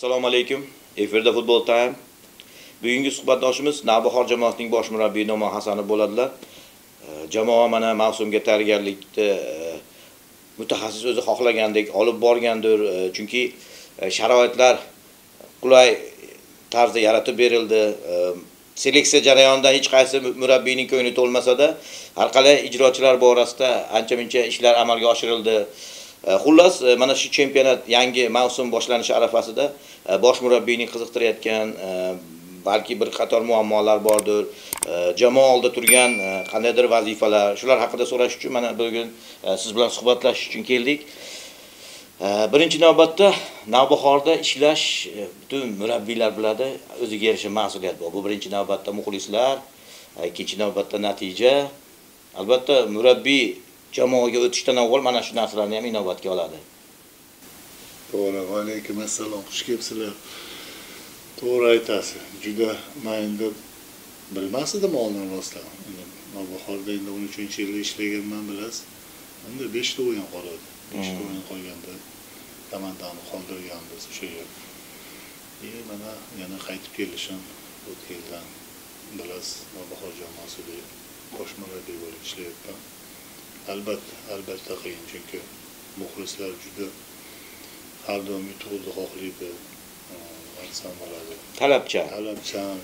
Assalomu alaykum. Efirda Futbol Time. Bugungi suhbatdoshimiz Navbahor jamoasining bosh murabbiyi No'man Hasanov bo'ladilar. Jamoa mana mavsumga tayyorgarlikda mutaxassis o'zi xohlagandek olib borgandir, chunki sharoitlar qulay tarzda yaratib berildi. Seleksiya jarayonida hech qaysi murabbiyning ko'ngli to'lmasa-da, har qalay ijrochilar borasida ancha-muncha ishlar amalga oshirildi. Xullas, mana shu chempionat yangi mavsum boshlanishi arafasida bosh murabbiyning qiziqtirayotgan balki bir qator muammolar bordir. Jamoa oldida turgan qandaydir vazifalar, shular haqida so'rash uchun mana bugun siz bilan suhbatlashish uchun keldik. Birinchi navbatda Navbahorda ishlash butun murabbiylar biladi, o'ziga yarasha mas'uliyat bor. Bu birinchi navbatda muxlislar, ikkinchi navbatda natija. Albatta murabbiy jamoaga o'tishdan avval mana shu narsalarni ham inobatga oladi. To'g'ri, va alaykum assalom, xush kelibsizlar. To'g'ri aytasiz. Juda men endi bilmasdim oldin rostdan. Navbahorda endi 13-yilda ishlaganman bilasiz. Endi 5 ta o'yin qoladi. 5 ta o'yin qolganda komandani qoldirganmiz o'sha yer. Mana yana qaytib kelishim o'tgan yildan bilasiz, Navbahor jamoasida bosh murabbiy bo'lib ishlayapman. Albatta qiyin, chunki muxlislar juda har doim yutuqni xohlaydi. Aytsam bo'ladi. Talabchan.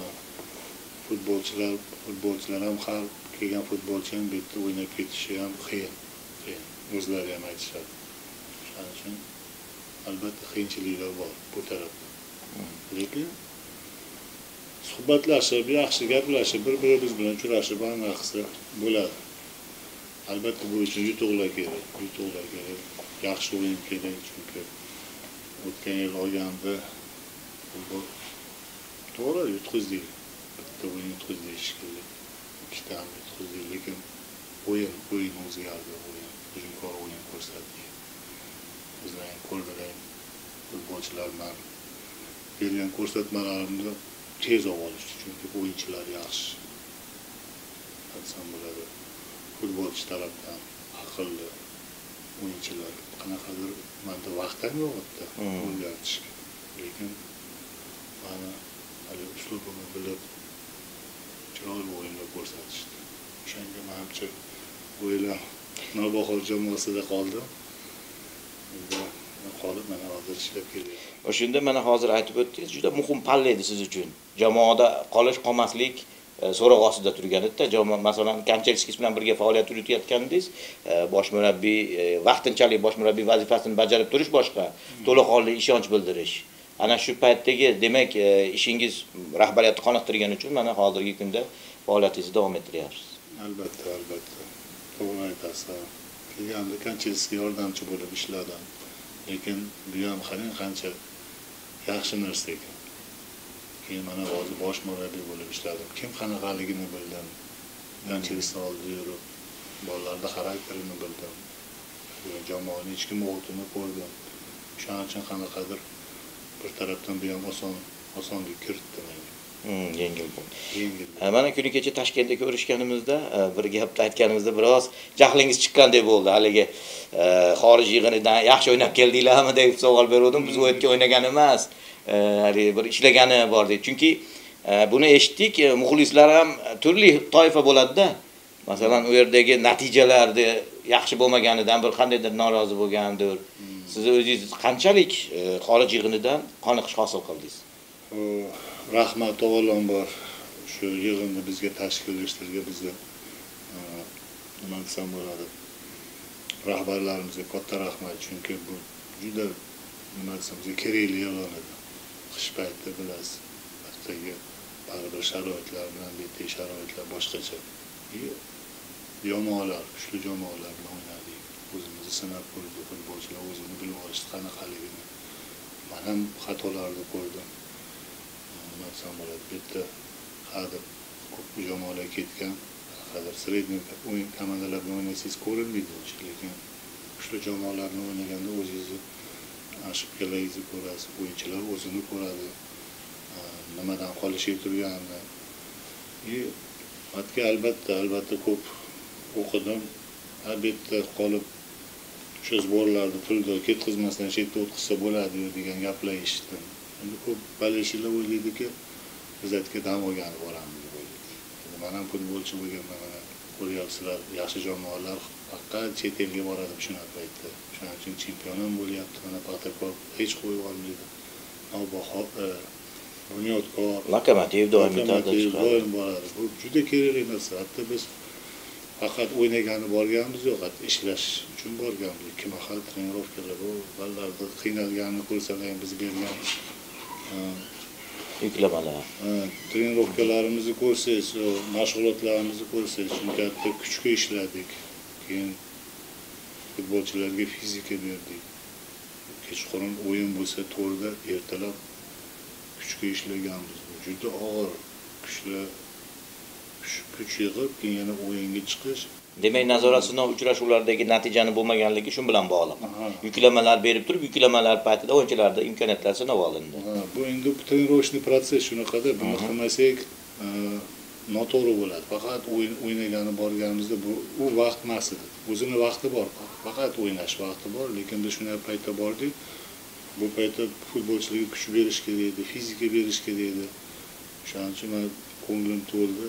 Futbolchilar ham har kelgan futbolchi ham bu yerda o'ynab ketishi ham qiyin. O'zlari ham aytishadi. Shuning uchun albatta qiyinchiliklar bor bu tarafda. Lekin suhbatlashib, yaxshi gaplashib, bir-birimiz bilan uchrashib, aniq qilsa bo'ladi. Albatta bu uchun yutuqlar kerak. Yaxshi o'yin kerak, chunki o'tgan yil olganda futbol to'g'ri yutqizdik. Bitta o'yin yutqizdik shekilli. Ikkita ham yutqizdik, lekin o'yin o'zgardi. Hujumkor o'yin ko'rsatdik. Bizlar ham ko'rdilar, futbolchilar bilan bergan ko'rsatmalarimni tez olishdi, chunki o'yinchilar yaxshi. Aytsam bo'ladi. Futbolchi tarafdan aqlli o'yinchilar qanaqadir menda vaqt ham yo'q edi o'rgatishga. Lekin mana hali uslubini bilib chiroyli o'yinlar ko'rsatishdi. O'shanga menimcha o'yinlar Navbahor jamoasida qoldi. Qolib mana hozir ishlab kelyapti. O'shunda mana hozir aytib o'tdingiz, juda muhim palla edi siz uchun. Jamoada qolmaslik so'roq ostida turgan edi. Jamoa masalan Kanchelskis bilan birga faoliyat yuritayotgandingiz, bosh murabbiy vaqtinchalik bosh murabbiy vazifasini bajarib turish boshqa, to'laqonli ishonch bildirish. Ana shu paytdagi demak ishingiz rahbariyatni qoniqtirgani uchun mana hozirgi kunda faoliyatingizni davom ettiryapsiz. Albatta. To'g'ri aytasiz. Kelganda Kanchelskiga yordamchi bo'lib ishladim. Lekin bu ham qancha yaxshi narsa ekan. Keyin mana hozir bosh murabbiy bo'lib ishladim. Kim qanaqaligini bildim. Kanchelskis oldida yurib, bolalarda xarakterini bildim. Jamoaning ichki muhitini ko'rdim. Shuning uchun qanaqadir bir tarafdan bu ham osonlik kiritdi menga. Yengil bo'ldi. Mana kuni kecha Toshkentda ko'rishganimizda bir gapni aytganimizda biroz jahlingiz chiqqandek bo'ldi. Haligi xorij yig'inidan yaxshi o'ynab keldinglarmi deb savol berdim. Biz o'yinga o'ynagan emas, haligi bir ishlagani bor deb. Chunki buni eshitdik, muxlislar ham turli toifa bo'ladi-da. Masalan, u yerdagi natijalarda yaxshi bo'lmaganidan bir qandaydir norozi bo'lgandir. Siz o'zingiz qanchalik xorij yig'inidan qoniqish hosil qildingiz? Rahmat avvalambor shu yig'inni bizga tashkillashtirgan bizga nima desam bo'ladi, rahbarlarimizga katta rahmat, chunki bu juda nima desam kerakli yig'in edi. Qish payti bilasiz, ertaga baribir sharoitlar bilan bitta sharoitlar boshqacha. Jamoalar, kuchli jamoalar bilan o'ynadik. O'zimizni sinab ko'rdik, futbolchilar o'zini bilib olishdi qanaqaligini. Men ham xatolarni ko'rdim. Bitta hali ko'p jamoalar ketgan, hozir sredniy o'yin komandalar bilan o'ynaysiz ko'rinmaydi, lekin kuchli jamoalarni o'ynaganda o'zingizni ошибкalaringizni ko'rasiz, o'yinchilar o'zini ko'radi, nimadan qolishi turganini. Albatta ko'p o'qidim, albatta qolib o'sha sborlarni pulni ketkazmasdan chetda o'tkazsa bo'ladi degan gaplar eshitdim. Endi ko'p balishlar o'ylaydiki, biz aytga dam olgani boramiz deb o'ylaydi. Endi men ham futbolchi bo'lganman, mana ko'ryapsizlar, yaxshi jamoalar faqat chet elga boradi shunaqa paytda. Shuning uchun chempion ham bo'lyapti. Mana Paxtakor hech qo'yib olmaydi. Navbaxo, Bunyodkor, Lokomotiv doim yetarli doim boradi. Bu juda kerakli narsa. Hatto biz faqat o'ynagani borganimiz yo'q, hatto ishlash uchun borganmiz. 2 mahal trenirovkalar, bu ballarda qiynalganini ko'rsalar ham biz bergan yuklamalar. Trenirovkalarimizni ko'rsangiz, mashg'ulotlarimizni ko'rsangiz, chunki hatto kuchga ishladik. Keyin futbolchilarga fizika berdik. Kechqurun o'yin bo'lsa, to'rda ertalab kuchga ishlaganmiz. Juda og'ir kuch yig'ib, keyin yana o'yinga chiqish. Demak, nazorat sinov uchrashuvlaridagi natijani bo'lmaganligi shu bilan bog'liq. Yuklamalar berib turib, yuklamalar paytida o'yinchilarda imkoniyatlar sinov olindi. Bu endi trenirovочный protsess shunaqada, buni qilmasak noto'g'ri bo'ladi. Faqat o'ynagani borganimizda u vaqt emas edi. O'zini vaqti bor, faqat o'ynash vaqti bor, lekin biz shunday paytda bordik. Bu paytda futbolchilarga kuch berish kerak edi, fizika berish kerak edi. Shuning uchun men ko'nglim to'ldi.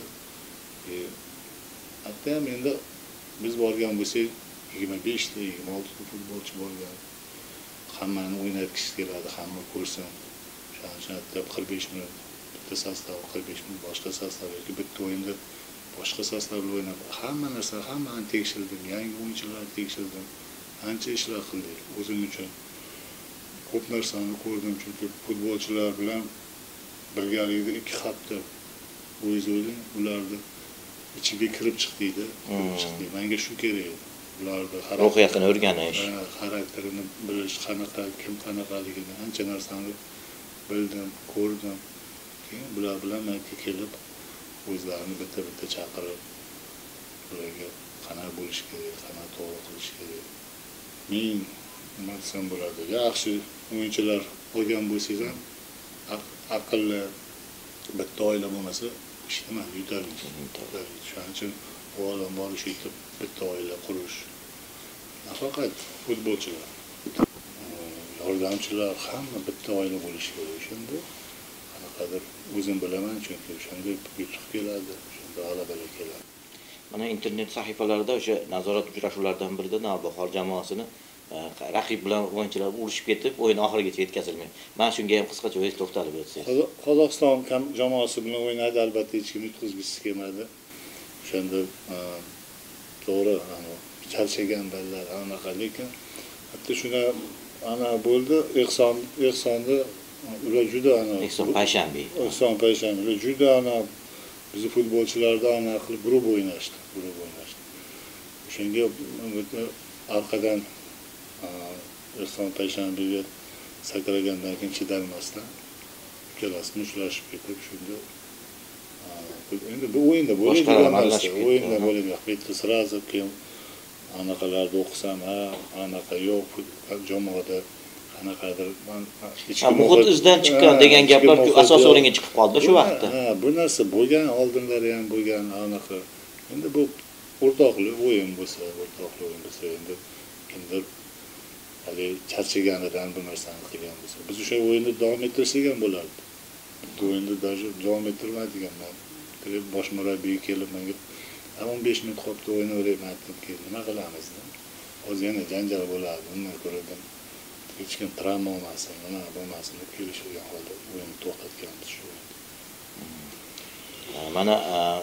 Hatto ham endi biz borgan bo'lsak 25 ta, 26 ta futbolchi bo'lgan. Hammani o'ynatkish keladi, hamma ko'rsin. Shuning uchun hatto 45 minut bitta sostav, 45 minut boshqa sostav yoki bitta o'yinda boshqa sostavda o'ynab, hamma narsa, hammani tekshirdim, yangi o'yinchilarni tekshirdim. Ancha ishlar qildik o'zim uchun. Ko'p narsani ko'rdim, chunki futbolchilar bilan birgalikda 2 hafta o'ying, ularni ichiga kirib chiqdiydi, menga shu kerak edi. Ularni ruhiyatini o'rganish, xarakterini bilish, qanaqa, kim qanaqaligini ancha narsani bildim, ko'rdim. Keyin bular bilan men kelib o'zlarini bitta chaqirib, ularga qanaqa bo'lish kerak, qanaqa to'g'ri qilish kerak. Men nima desam bo'ladi, yaxshi o'yinchilar olgan bo'lsangiz ham aqlli bitta oila bo'lmasa ishlamaydi, yutadi. Shuning uchun avvalambor shu bitta oila qurish. Nafaqat futbolchilar, yordamchilar hamma bitta oila bo'lishi kerak. Shunda qanaqadir o'zim bilaman, chunki o'shanda yutuq keladi, shunda g'alabalar keladi. Mana internet sahifalarida o'sha nazorat uchrashuvlaridan birida Navbahor jamoasini raqib bilan o'yinchilar urushib ketib, o'yin oxirigacha yetkazilmaydi. Men shunga ham qisqacha o'zingiz to'xtalib o'tsangiz. Qozog'iston jamoasi bilan o'ynadi, albatta hech kim yutqizgisi kelmadi. O'shanda to'g'ri, charchagan ballar anaqa, lekin hatto shuna bo'ldi, Ehsonni ular juda Ehson Payshanbi. Ular juda bizni futbolchilarni qilib grup o'ynashdi. O'shanga orqadan Ehson Payshanbiga sakragandan keyin chidalmasdan ikkalasi mushtlashib ketib, shunda endi bu o'yinda bo'ladigan narsa, o'yinda bo'ladigan. Bitta sразу keyin anaqalarni o'qisam, anaqa yo'q, jamoada qanaqadir muhit izdan chiqqan degan gaplar asos o'ringa chiqib qoldi shu vaqtda. Bu narsa bo'lgan, oldinlari ham bo'lgan anaqa. Endi bu o'rtoqlik o'yin bo'lsa, endi kimdir hali charchaganidan bu narsani qilgan bo'lsa, biz o'sha o'yinni davom ettirsak ham bo'lardi. Bu o'yinni даже davom ettirmaydiganman. Bosh murabbiy kelib menga 15 minut qolibdi, o'ynaverayman deb keldi. Nima qilamiz? Hozir yana janjal bo'ladi, undan ko'radim. Hech kim travma olmasin, nima bo'lmasin deb kelishgan holda o'yinni to'xtatganmiz shu. Mana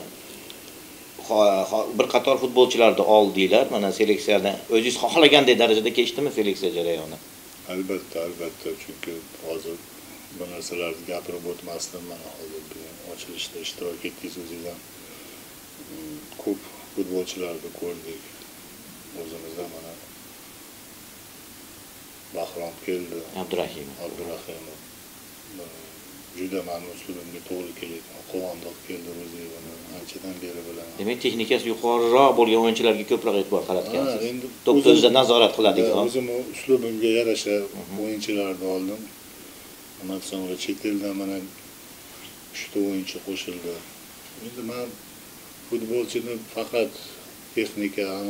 bir qator futbolchilarni oldinglar. Mana seleksiyadan o'zingiz xohlagandek darajada kechdimi seleksiya jarayoni? Albatta, chunki hozir bu narsalarni gapirib o'tmasdan, mana hozir ochilishda ishtirok etdingiz o'zingiz ham. Ko'p futbolchilarni ko'rdik. O'zimizda mana Bahrom keldi, Abdurahimov. Juda ma'lum uslubimga to'g'ri keladi. Quvondoq keldi, o'zini anchadan beri bilaman. Demak, texnikasi yuqoriroq bo'lgan o'yinchilarga ko'proq e'tibor qaratgansiz. Endi to'p-to'zda nazorat qiladigan. O'zim uslubimga yarasha o'yinchilarni oldim. Nima desam, chet eldan mana 3 ta o'yinchi qo'shildi. Endi men futbolchini faqat texnika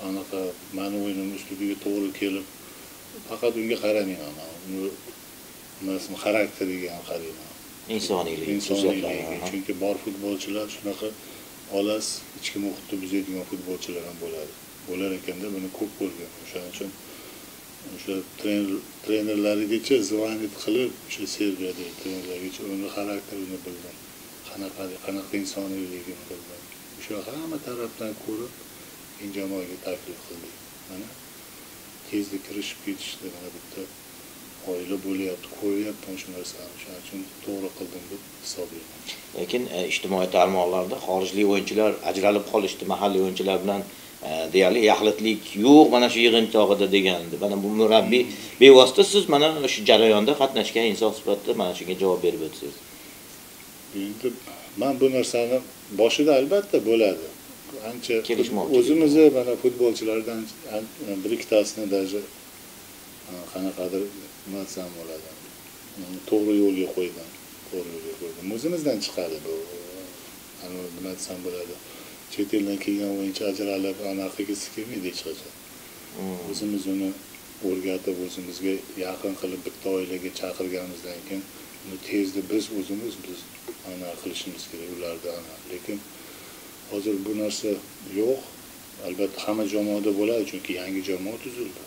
anaqa mani o'yinim uslubiga to'g'ri kelib, faqat unga qaramang, uni xarakteriga ham qarayman. Insoniyligi. Chunki bor futbolchilar shunaqa olas, ichki muhitni buzadigan futbolchilar ham bo'ladi. Bo'lar ekanda buni ko'p bo'lgan. O'shaning uchun o'sha trenerlarigacha zvonit qilib, o'sha Serbiyada trenerlargacha uni xarakterini bildim. Qanaqa insoniyligini bildim. O'sha hamma tarafdan ko'rib, jamoaga taklif qildik. Mana tezda kirishib ketishdi, mana bitta oila bo'lyapti, ko'ryapman shu narsani. Shuning uchun to'g'ri qildim deb hisoblayman. Lekin ijtimoiy tarmoqlarda xorijlik o'yinchilar ajralib qolishdi, mahalliy o'yinchilar bilan deyarli yaxlitlik yo'q mana shu yig'in chog'ida degandi. Mana bu murabbiy bevosita siz mana shu jarayonda qatnashgan inson sifatida mana shunga javob berib o'tsangiz. Endi men bu narsani boshida albatta bo'ladi. Ancha o'zimizni mana futbolchilardan bir ikkitasini даже qanaqadir nimatsam bo'ladi. To'g'ri yo'lga qo'ydim. O'zimizdan chiqadi bu. Nima desam bo'ladi. Chet eldan kelgan o'yinchi ajralib anaqagisi kelmaydi hech qachon. O'zimiz uni o'rgatib, o'zimizga yaqin qilib bitta oilaga chaqirganimizdan keyin uni tezda biz o'zimiz qilishimiz kerak ularda. Lekin hozir bu narsa yo'q. Albatta hamma jamoada bo'ladi, chunki yangi jamoa tuzildi.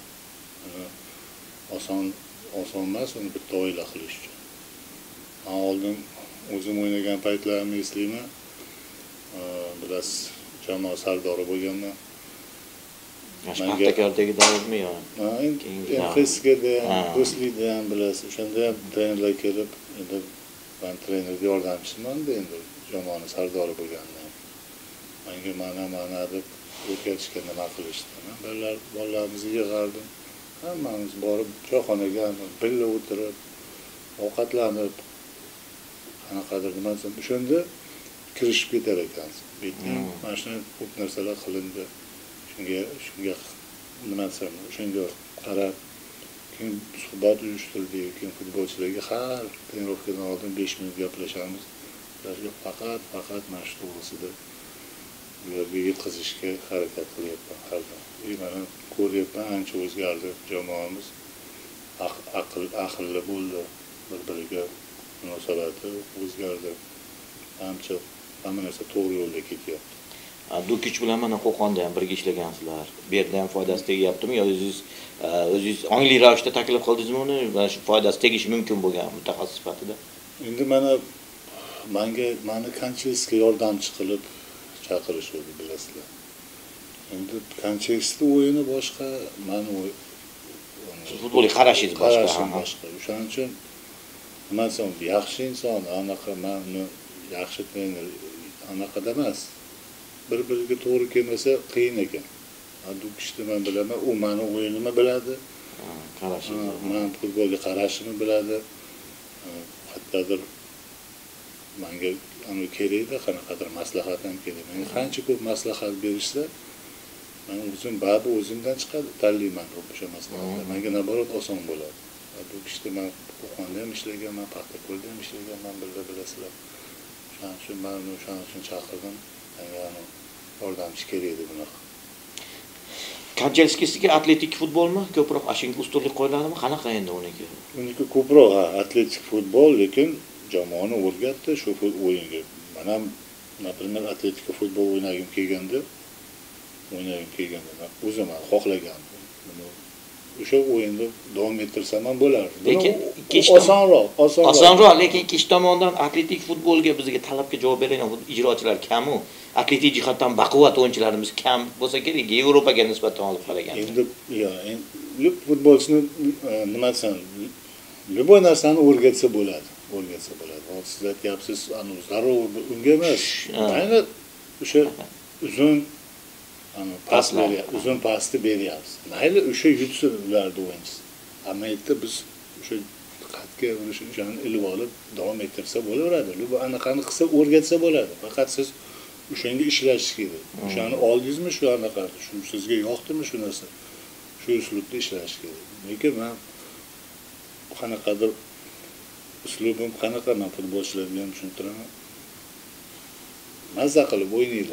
Oson emas uni bitta oila qilish uchun. Oldin o'zim o'ynagan paytlarimni eslayman. Biraz jamoa sardori bo'lganman. Paxtakordagi davrmi yo? FSGda ham, Do'stlikda ham bilasiz. O'shanda ham trenerlar kelib, endi men trenerga yordamchiman-da, endi jamoaning sardori bo'lganman. Menga mana deb o'rgatishga nima qilishdi. Bolalarimizni yig'ardim. Hammamiz borib choyxonaga birga o'tirib, ovqatlanib, qanaqadir nima desam, o'shanda kirishib ketar ekansiz. Mana shunday ko'p narsalar qilindi. Shunga nima desam, o'shanga qarab keyin suhbat uyushtirdik, keyin futbolchilarga har trenirovkadan oldin 5 minut gaplashamiz. Ularga faqat mana shu to'g'risida ularga yetkazishga harakat qilyapman har doim. Mana ko'ryapman, ancha o'zgardi jamoamiz. Aqlli bo'ldi, bir-biriga munosabati o'zgardi. Ancha hamma narsa to'g'ri yo'lda ketyapti. Dukic bilan mana Qo'qonda ham birga ishlagansizlar. Bu yerda ham foydasi tegyaptimi yo o'zingiz ongli ravishda taklif qildingizmi uni? Mana shu foydasi tegishi mumkin bo'lgan mutaxassis sifatida. Endi mani Kanchesga yordamchi qilib chaqirishdi, bilasizlar. Endi Kanchesning o'yini boshqa, meni futbolga qarashingiz boshqa. O'shaning uchun nima desam, yaxshi inson, anaqa meni yaxshi trener anaqada emas. Bir-biriga to'g'ri kelmasa qiyin ekan. Dukishni men bilaman, u meni o'yinimni biladi. Men futbolga qarashimni biladi. Hattodir menga uni kerakda qanaqadir maslahat ham kerak. Menga qancha ko'p maslahat berishsa, men o'zimdan chiqadi, tanlayman o'sha maslahatni. Menga naborot oson bo'ladi. Dukishda men Qo'qonda ham ishlaganman, Paxtakorda ham ishlaganman, bilasizlar. Shuning uchun men o'shaning uchun chaqirdim. Yordamchi kerak edi bunaqa. Kanchelskisiga atletik futbolmi ko'proq ashunga ustunlik qo'yiladimi? Qanaqa endi uniki? Uniki ko'proq atletik futbol, lekin jamoani o'rgatdi shu o'yinga. Men ham, например, atletik futbol o'ynagim kelganda o'zim ham xohlagandim. O'sha o'yinda davom ettirsam ham bo'lardi. Lekin osonroq, lekin ikki tomondan atletik futbolga bizga talabga javob beradigan ijrochilar kam-u, atletik jihatdan baquvvat o'yinchilarimiz kam bo'lsa kerak, Yevropaga nisbatan olib qaraganda. Endi futbolchini nima desam, любой narsani o'rgatsa bo'ladi. Siz aytyapsiz, zarur unga emas. Ayni o'sha uzun pasni beryapsiz. Mayli o'sha yutsin ularni o'yinchisi. Ammo biz o'sha qatga urishni ilib olib davom ettirsa bo'laveradi. Bu anaqani qilsa o'rgatsa bo'ladi. Faqat siz o'shanga ishlashingiz kerak. O'shani oldingizmi shu anaqa, shu sizga yoqdimi shu narsa? Shu uslubda ishlash kerak. Lekin men qanaqadir uslubim qanaqa, men futbolchilarga ham tushuntiraman. Mazza qilib o'ynaylar.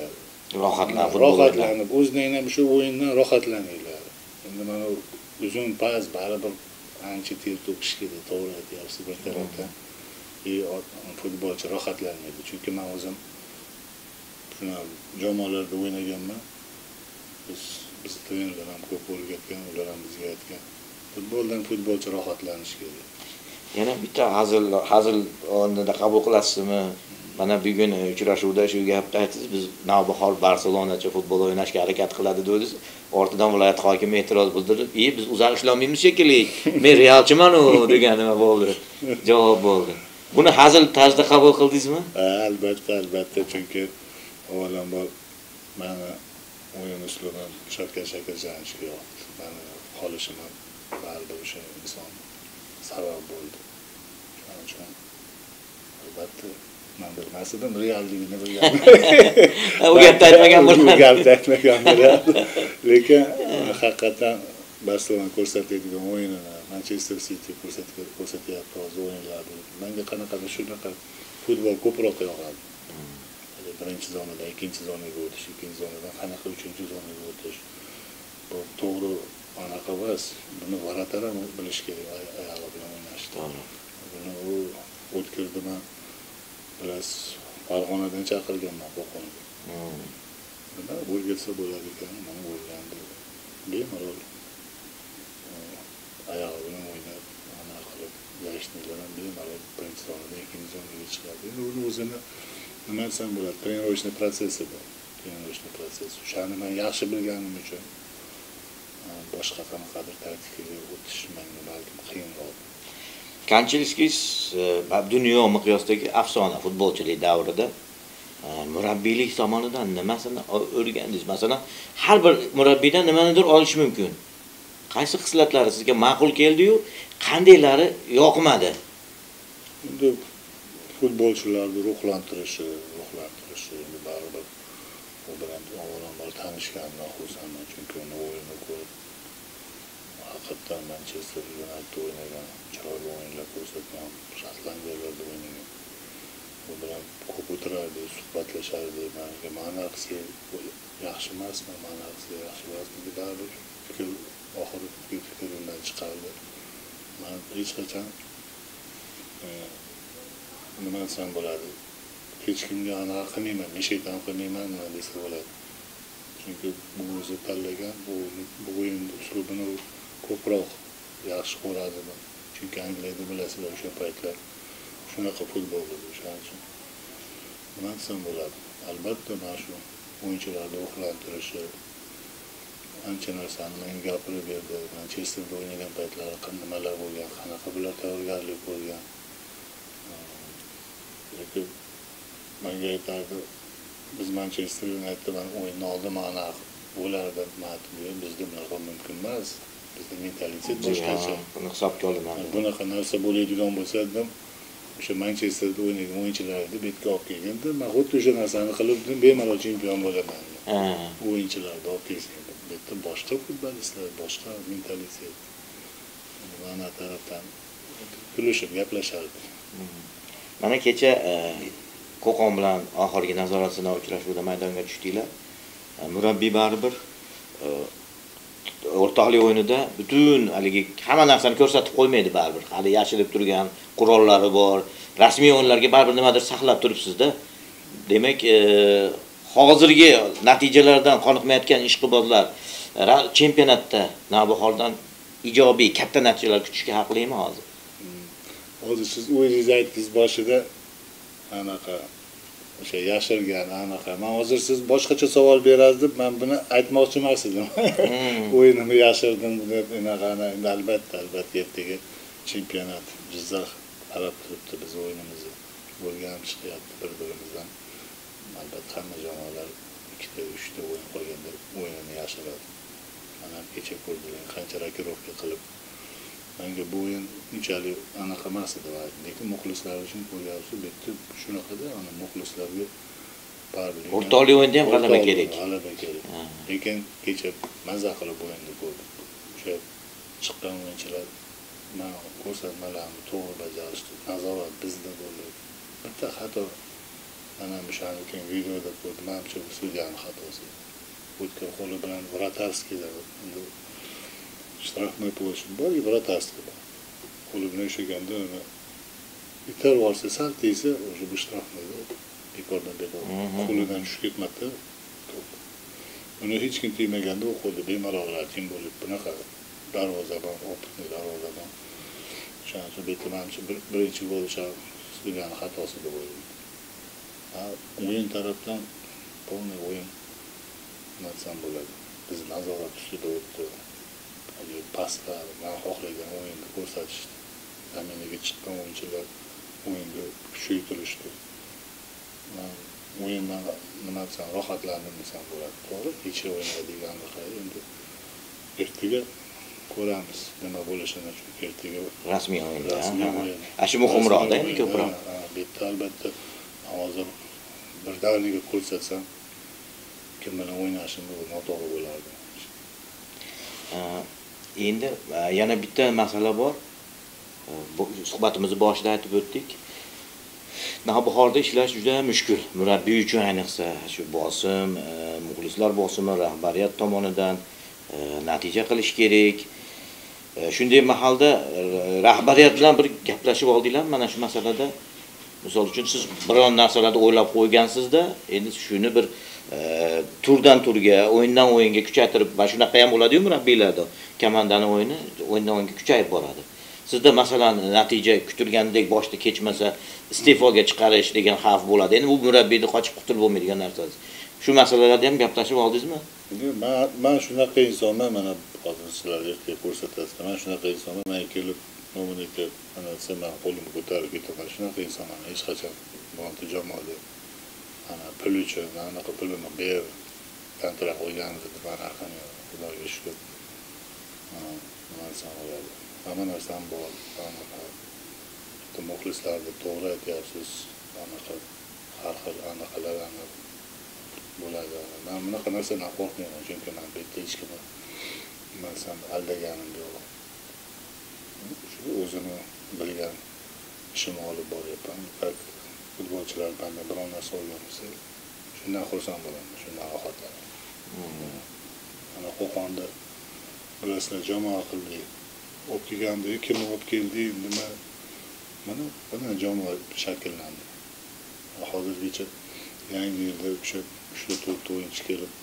rohatlanib o'zinglar ham shu o'yindan rohatlaninglar. Endi mana uzun pas baribir ancha ter to'kish kerak, to'g'ri aytyapsiz bir tarafdan. Futbolchi rohatlanmaydi, chunki men o'zim shuna jamoalarda o'ynaganman. Biz trenerlar ham ko'p o'rgatgan, ular ham bizga aytgan. Futboldan futbolchi rohatlanishi kerak. Yana bitta hazil o'rnida qabul qilasizmi? Mana bugun uchrashuvda shu gapni aytdingiz, biz Navbahor Barselonacha futbol o'ynashga harakat qiladi dedingiz. Ortidan viloyat hokimi e'tiroz bildirib, biz uzar ishlamaymiz shekilli. Men Realchiman-u degani bo'ldi. Javob bo'ldi. Buni hazil tarzda qabul qildingizmi? Albatta, chunki avvalambor meni o'yin uslubim Shavkat Shakarjanovga yoqdi. Meni qolishim baribir o'sha inson sabab bo'ldi. Shuning uchun albatta men bilmasdim, realligini bilganman. U gapni aytmagan bo'lardi. Lekin haqiqatan Barselona ko'rsatadigan o'yinini Manchester City ko'rsatyapti hozir o'yinlarda. Menga qanaqadir shunaqa futbol ko'proq yoqadi. Birinchi zonadan ikkinchi zonaga o'tish, ikkinchi zonadan qanaqa uchinchi zonaga o'tish. Bu to'g'ri anaqa emas. Buni varatar ham bilish kerak, ayoli bilan o'ynashni. Buni u o'tkirdiman. Bilas Farg'onadan chaqirganman Qo'qonga. Nima o'rgatsa bo'lar ekan, mana o'rgandi. Bemalol ayoli bilan o'ynab, anaqa qilib, yoshlar ham bemalol birinchi zonadan ikkinchi zonaga chiqadi. Endi uni o'zini nima desam bo'ladi, trenirovочный protsessi bor. Trenirovочный protsess. O'shani men yaxshi bilganim uchun boshqa qanaqadir taktikaga o'tish menga balkim qiyinroq. Kanchelskis dunyo miqyosidagi afsona futbolchilik davrida murabbiylik tomonidan nimasini o'rgandingiz? Masalan, har bir murabbiydan nimanidir olish mumkin. Qaysi xislatlari sizga ma'qul keldi-yu, qandaylari yoqmadi? Endi futbolchilarni ruhlantirishi baribir u bilan avvalambor tanishganimdan xursandman, chunki uni o'yinini ko'rib haqiqatdan Manchester United o'ynagan, chiroyli o'yinlar ko'rsatgan, Shotlandiyalarda o'ynagan. U bilan ko'p o'tirardi, suhbatlashardi. Menga ma'nosi yaxshi emasmi, deb baribir fikrimdan chiqardi. Men hech qachon nima desam bo'ladi, hech kimga anaqa qilmayman, meshaytan qilmayman desa bo'ladi. Chunki bu o'zi tanlagan, bu o'yin uslubini ko'proq yaxshi ko'radi. Chunki Angliyada bilasizlar, o'sha paytlar shunaqa futbol edi. O'shaning uchun nima desam bo'ladi, albatta mana shu o'yinchilarni ruhlantirishi ancha narsani menga gapirib berdi. Manchesterda o'ynagan paytlari nimalar bo'lgan, qanaqa bular tayyorgarlik ko'rgan. Lekin menga aytardi, biz Manchester Uniteddan o'yinni oldin mana bo'lardi, bizda bunaqa mumkin emas. Bizda mentalitet boshqacha. Buni hisobga olaman. Bunaqa narsa bo'ladigan bo'lsa, dedim, o'sha Manchesterda o'ynagan o'yinchilarni betga olib kelganda, men xuddi o'sha narsani qilib, bemalol chempion bo'laman. O'yinchilarni olib kelsak, bitta boshqa futbolistlar, boshqa mentalitet. Mana tarafdan kulishib gaplashardi. Mana kecha Qo'qon bilan oxirgi nazorat sinov uchrashuvida maydonga tushdinglar. Murabbiy baribir o'rtoqlik o'yinida butun haligi hamma narsani ko'rsatib qo'ymaydi baribir. Hali yashirib turgan qurollari bor. Rasmiy o'yinlarga baribir nimadir saqlab turibsiz-da. Demak, hozirgi natijalardan qoniqmayotgan ishqibozlar chempionatda Navbahordan ijobiy katta natijalar kutishga haqlimi hozir? Hozir siz o'zingiz aytdingiz boshida anaqa o'sha yashirgan anaqa. Men hozir siz boshqacha savol berasiz, men buni aytmoqchi emas edim. O'yinimni yashirdim deb anaqa albatta ertaga chempionat Jizzax qarab turibdi, biz o'yinimizni o'rganib chiqyapti bir-birimizdan. Albatta hamma jamoalar 2-3 ta o'yin qolganda o'yinini yashiradi. Mana kecha ko'rdilar qancha rakirovka qilib. Menga bu o'yin unchalik anaqa emas edi, lekin muxlislar uchun qo'yapsiz, bitta shunaqada, ana muxlislarga baribir. O'rtoqlik o'yinda ham g'alaba kerak. Lekin kecha mazza qilib o'yinni ko'rdim. O'sha chiqqan o'yinchilar men ko'rsatmalarni to'g'ri bajarishdi. Nazorat bizda bo'ldi. Bitta xato Ana o'shani keyin videoda ko'rdim. Menimcha bu sudyaning xatosi. O'tkir qo'li bilan Vratarskiyda endi shtrafnoy bo'lishim bor, Vratarskiy bor. Qo'li bilan ushaganda uni itar borsa sal tegsa, o'sha bu shtrafnoyda bekordan bekor. Qo'lidan tushib ketmadi. Uni hech kim tegmaganda u qo'lda bemalol tim bo'lib bunaqa darvozabon, opitni darvozabon. O'shaning betimamchi birinchi gol o'sha sudyaning xatosi deb o'ylayman. O'yin tarafdan polniy o'yin narsam bo'ladi. Biz nazorat ustida o'tdi. Paslar, men xohlagan o'yinni ko'rsatishdi. Zaminaga chiqqan o'yinchilar o'yinga kuchaytirishdi. Men o'yindan nima desam, rohatlandim desam bo'ladi. To'g'ri, kecha o'ynaydiganni endi ertaga ko'ramiz nima bo'lishini, chunki ertaga rasmiy o'yinda. Shu muhimroqda endi ko'proq. Bitta albatta hozir birdaniga ko'rsatsam kim bilan o'ynashimni noto'g'ri bo'lardi. Endi yana bitta masala bor. Suhbatimizni boshida aytib o'tdik. Navbahorda ishlash juda mushkul. Murabbiy uchun ayniqsa shu bosim, muxlislar bosimi rahbariyat tomonidan natija qilish kerak. Shunday mahalda rahbariyat bilan bir gaplashib oldinglar mana shu masalada. Misol uchun siz biron narsalarni o'ylab qo'ygansizda, endi shuni bir turdan turga, o'yindan o'yinga kuchaytirib, va shunaqa ham bo'ladi-yu murabbiylarda. Komandani o'yindan o'yinga kuchayib boradi. Sizda masalan natija kutilgandek boshda kechmasa, iste'foga chiqarish degan xavf bo'ladi. Endi bu murabbiyni qochib qutulib bo'lmaydigan narsa. Shu masalalarda ham gaplashib oldingizmi? Men shunaqa insonman, mana hozir sizlar ertaga ko'rsatasiz. Men shunaqa insonman, men kelib Mo'minga ana sen qo'limni ko'tarib ketaman. Shunaqa insonman. Hech qachon bironta jamoada ana pul uchun, anaqa pulini ber, kontrakt qo'yganmiz deb anaqa Xudoga shukr. Nima desam bo'ladi. Hamma narsam bor. Anaqa muxlislarga to'g'ri aytyapsiz. Anaqa har xil anaqalar bo'ladi. Men bunaqa narsadan qo'rqmayman, chunki men bitta hech kimni nimasam aldaganim yo'q. O'zini bilgan ishimni olib boryapman. Futbolchilar mendan biron narsa olgansa, shundan xursand bo'laman, shundan rohatlanaman. Mana Qo'qonda bilasizlar jamoa qildik. Olib kelganda kimni olib keldik, nima? Mana bunday jamoa shakllandi. Hozirgacha yangi yilda o'sha 3-4 o'yinchi kelib,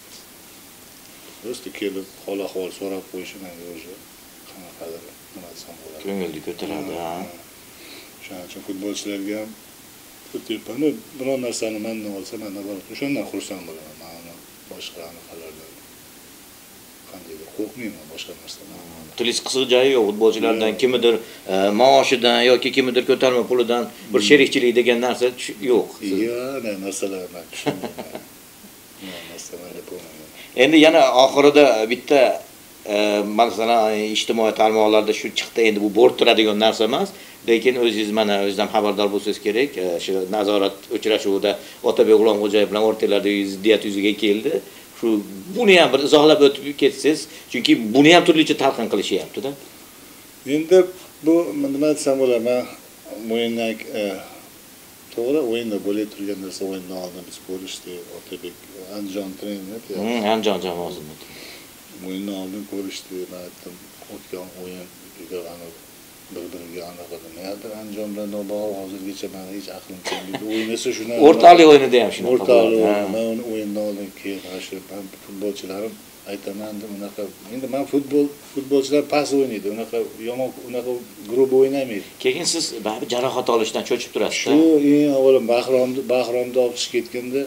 do'sti kelib, hol-ahvol so'rab qo'yishi menga o'sha qanaqadir nima desam bo'ladi. Ko'ngilni ko'taradi. Shuning uchun futbolchilarga ham o'tyapman. Biron narsani mendan olsa, mendan bor. O'shandan xursand bo'laman. Men boshqa anaqalardan qandaydir qo'rqmayman boshqa narsadan. Tilis qisiq joyi yo'q futbolchilardan kimnidir maoshidan yoki kimnidir ko'tarma pulidan bir sherikchilik degan narsa yo'q. Yo'q, narsalar men tushunmayman. Narsalar bo'lmaydi. Endi yana oxirida bitta masalan ijtimoiy tarmoqlarda shu chiqdi, endi bu borib turadigan narsa emas, lekin o'zingiz mana o'zingizdan xabardor bo'lsangiz kerak. Shu nazorat uchrashuvida Otabek G'ulomxo'jayev bilan o'rtalarda ziddiyat yuzaga keldi. Shu buni ham bir izohlab o'tib ketsangiz, chunki buni ham turlicha talqin qilishyapti-da. Endi bu nima desam bo'ladi, men o'yindan to'g'ri o'yinda bo'lib turgan narsa o'yindan oldin biz ko'rishdi. Otabek Andijon trener, Andijon jamoasini. O'yindan oldin ko'rishdi, men aytdim, o'tgan o'yin bir-biriga anaqa nimadir Andijon bilan Navbahor hozirgacha meni hech aqlim kelmaydi. O'yin esa shuna o'rtalik o'yinida ham shunaqa. O'rtalik men o'yindan oldin keyin men futbolchilarim aytaman, unaqa endi men futbolchilar pas o'ynaydi, unaqa yomon, unaqa grup o'ynamaydi. Keyin siz baribir jarohat olishdan cho'chib turasiz. Shu eng avvalo Bahromni olib chiqib ketganda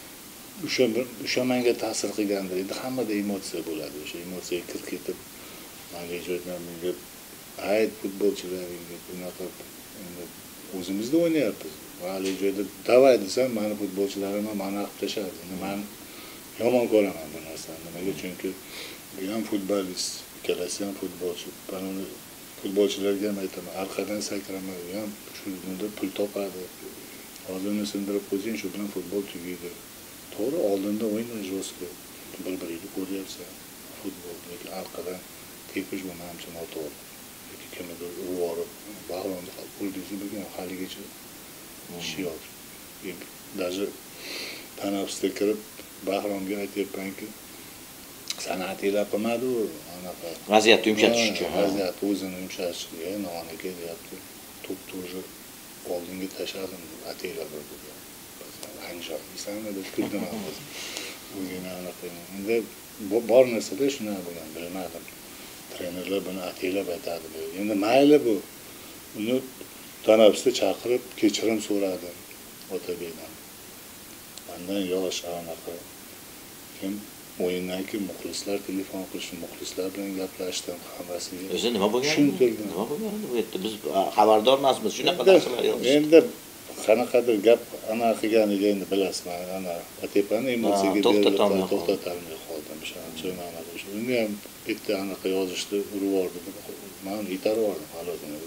o'sha menga ta'sir qilgandi. Endi hammada emotsiya bo'ladi. O'sha emotsiyaga kirib ketib menga aytmayman, ayt futbolchilaringga bunaqa o'zimizda o'ynayapmiz. Hali joyda davay desam, meni futbolchilarim ham mana qilib tashadi. Men yomon ko'raman bu narsani. Nimaga? Chunki bu ham futbolist, ikkalasi ham futbolchi. Men uni futbolchilarga ham aytaman, orqadan sakraman, u ham shunda pul topadi. Hozirni sindirib qo'ysang, shu bilan futbol tugaydi. To'g'ri, oldinda o'ynash jo'sku. Bir-biringni ko'ryapsan. Futbol lekin orqadan tepish bu menimcha noto'g'ri. Kimnidir urib, Bahromni qo'ldingiz bilgan haligacha ish yo'q. Даже tanaffusda kirib Bahromga aytyapmanki, san'atiylar qilmadi u anaqa. Vaziyatni yumshatish uchun. Vaziyatni o'zini yumshatish, noni kelyapti. To'pni o'zi oldinga tashladim, ataylar bo'ldi. Anjom, isanmi deb kuldim hozir. O'yini anaqa. Endi bor narsada shunday bo'lgan, bilmadim. Trenerlar buni ataylab aytadi. Endi mayli bu. Uni tanaffusda chaqirib kechirim so'radi Otabekdan. Mendan yosh anaqa. Kim o'yindan keyin muxlislar telefon qilishdi, muxlislar bilan gaplashdim, hammasiga. O'zi nima bo'lgan? Tushuntirdim. Nima bo'lgan bu yerda? Biz xabardor emasmiz. Shunaqa narsalar yo'q. Endi qanaqadir gap ana qilganiga endi bilasizman, ana Atepani emotsiyaga to'xtatolmay qoldim. O'shaning uchun uni ham bitta anaqa yozishni urib yubordi. Men itarib yubordim halozini.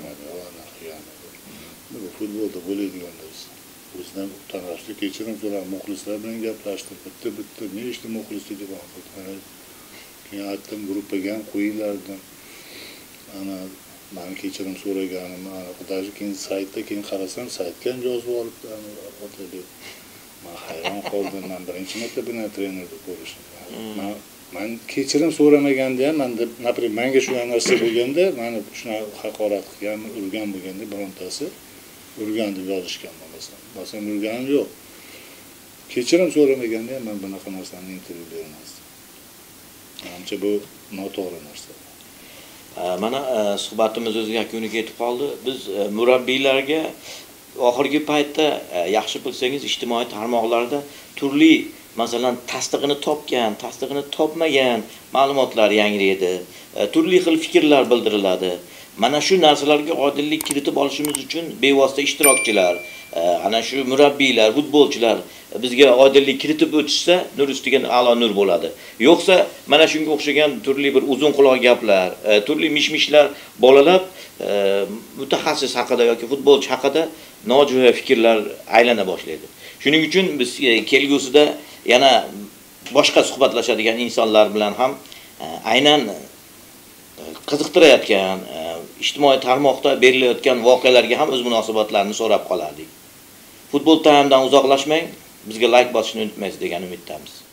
Bu futbolda bo'ladigan narsa. O'zidan tanaffusda kechirim so'rab muxlislar bilan gaplashdim. Bitta nechta muxlis telefon qildi. Keyin aytdim, gruppaga ham qo'yinglardim. Ana men kechirim so'raganim, даже keyin saytda keyin qarasam, saytga ham yozib olibdi Otabek. Men hayron qoldim. Men birinchi marta buni trenerni ko'rishim. Men kechirim so'ramaganda ham, napример, menga shu narsa bo'lganda, meni shuna haqorat qilgan, urgan bo'lganda birontasi urgan deb yozishgan bo'lmasam. Bo'lsam urganim yo'q. Kechirim so'ramaganda ham men bunaqa narsani intervyu bermasdim. Menimcha bu noto'g'ri narsa. Mana suhbatimiz o'z yakuniga yetib qoldi. Biz murabbiylarga oxirgi paytda yaxshi bilsangiz ijtimoiy tarmoqlarda turli, masalan, tasdig'ini topgan, tasdig'ini topmagan ma'lumotlar yangraydi. Turli xil fikrlar bildiriladi. Mana shu narsalarga oydinlik kiritib olishimiz uchun bevosita ishtirokchilar, ana shu murabbiylar, futbolchilar bizga oydinlik kiritib o'tishsa, nur ustiga a'lo nur bo'ladi. Yo'qsa, mana shunga o'xshagan turli bir uzun quloq gaplar, turli mishmishlar bolalab, mutaxassis haqida yoki futbolchi haqida nojo'ya fikrlar aylana boshlaydi. Shuning uchun biz kelgusida yana boshqa suhbatlashadigan insonlar bilan ham aynan qiziqtirayotgan, ijtimoiy tarmoqda berilayotgan voqealarga ham o'z munosabatlarini so'rab qolardik. Futbol Time'dan uzoqlashmang, bizga like bosishni unutmaysiz degan umiddamiz.